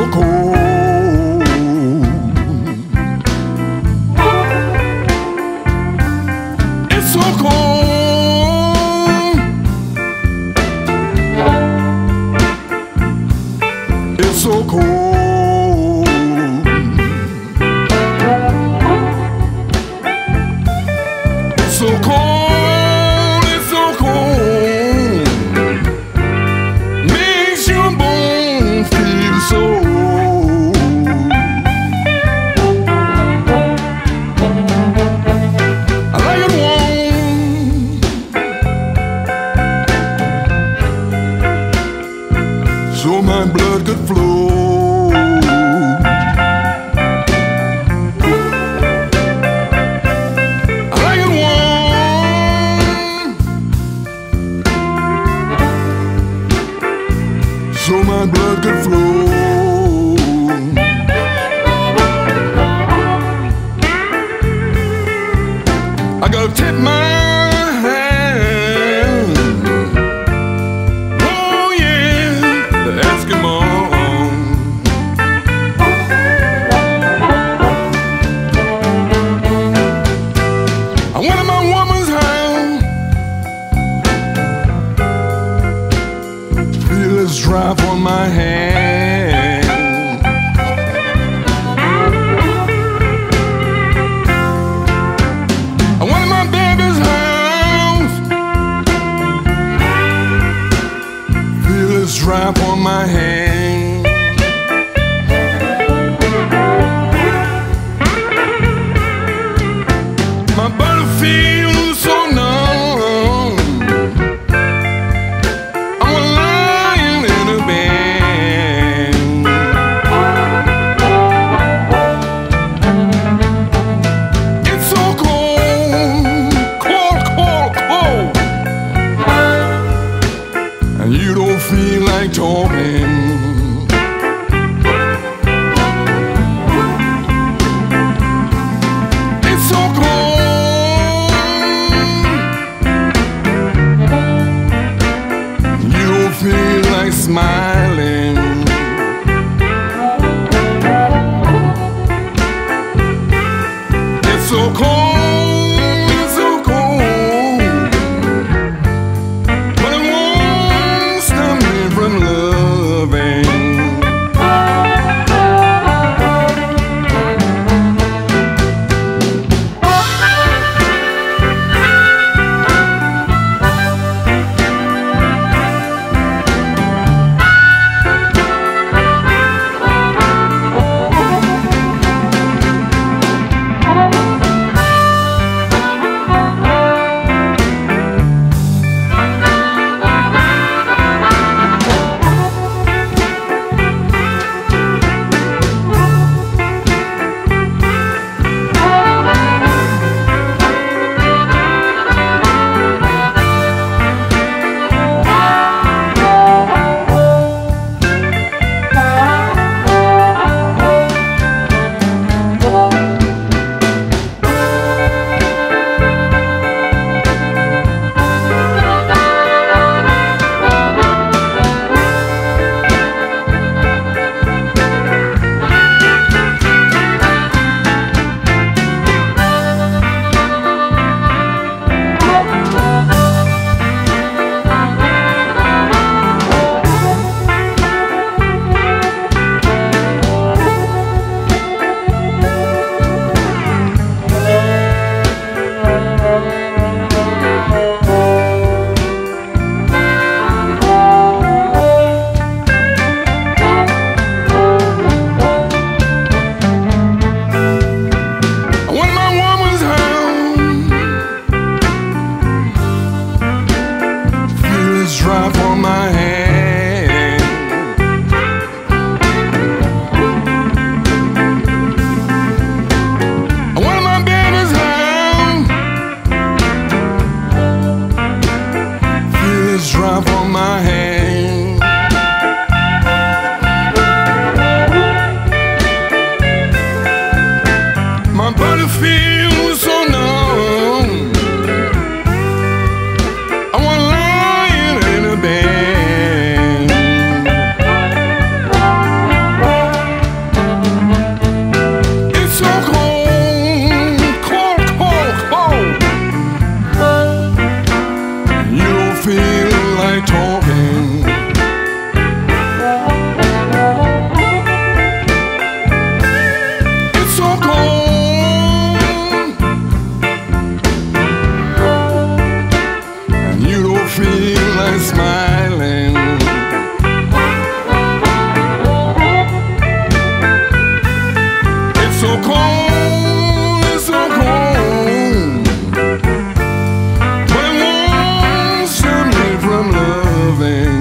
cold. It's so cold. It's so cold. It's so cold. It's so cold. Makes your bones feel so. I like it warm, so my blood could flow. I like it warm, so my blood could flow. I gotta tip my hand. Oh yeah, the Eskimo. I went in my woman's house, feel this drop on my hand. I went in my baby's house, feel this drop on my hand. My body feels so numb. I'm lying in a bed. It's so cold, cold, cold, cold, and you don't feel like talking. It's so cold, you don't feel like smiling. It's so cold, it's so cold, but it won't stop me from loving. feel like smiling. It's so cold, it's so cold, but it won't stop me from loving.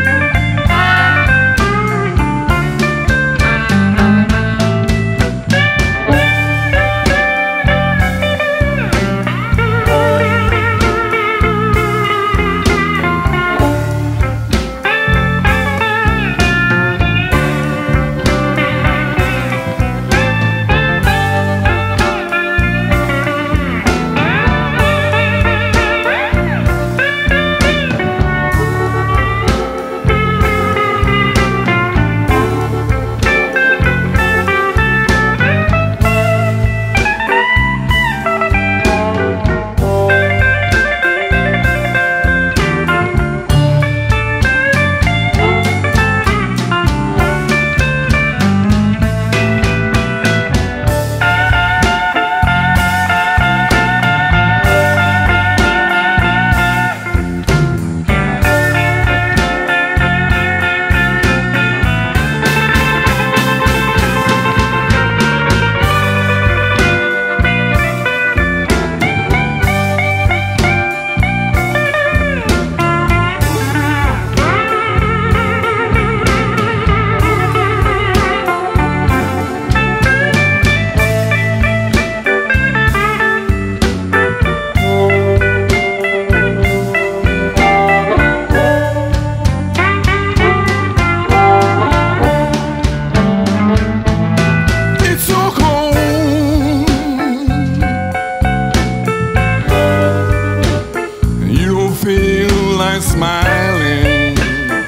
Smiling.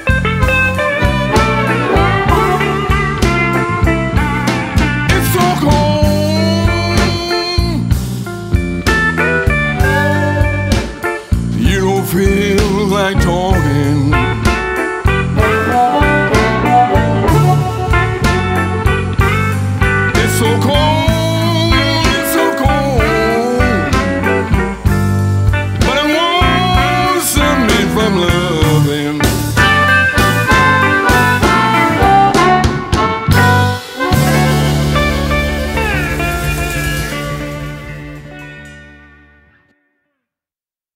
It's so cold. You don't feel like talking.